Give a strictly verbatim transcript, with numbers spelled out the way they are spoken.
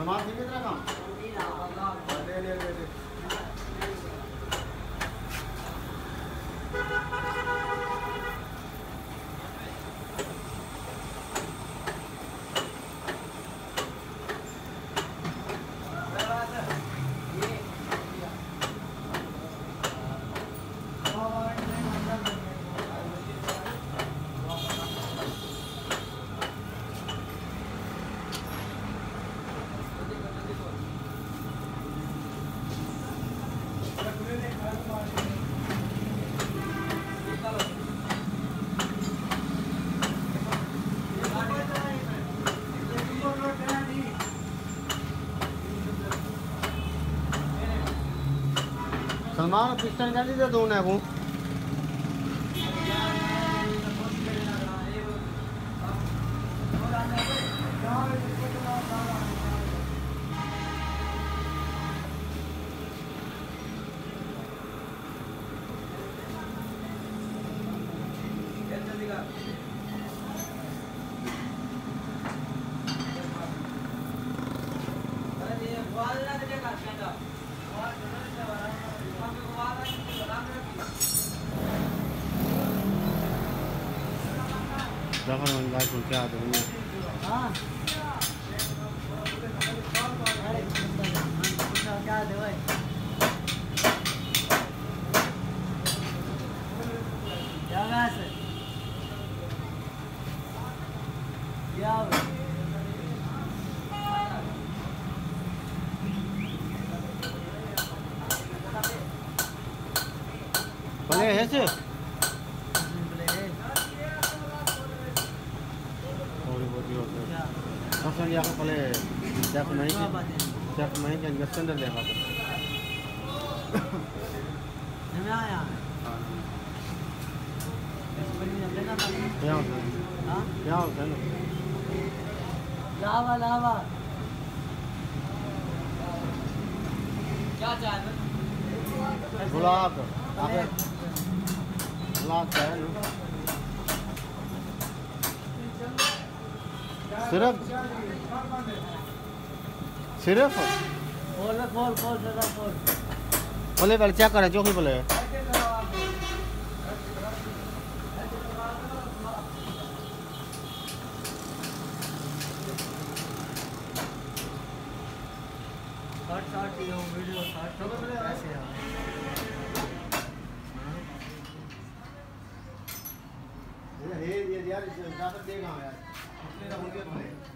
सलमान ठीक है तेरा काम? ले ले ले ले। सलमान पिस्टन कर दी दो ने को जफर मन गाय को क्या दो ने हां क्या दे भाई क्या गास क्या पले है से Langsung dia akan boleh siap main siap main kan gasan dah dia apa nama ya ya ya kan lava lava क्या चाहिए गुलाब आप गुलाब चाहिए सिर्फ सिर्फ खोल खोल खोल जरा खोल बोले पहले चेक करें जो भी बोले शॉर्ट शॉर्ट वीडियो शॉर्ट ऐसे ये ये यार ज्यादा देगा यार इसलिए उनके बोले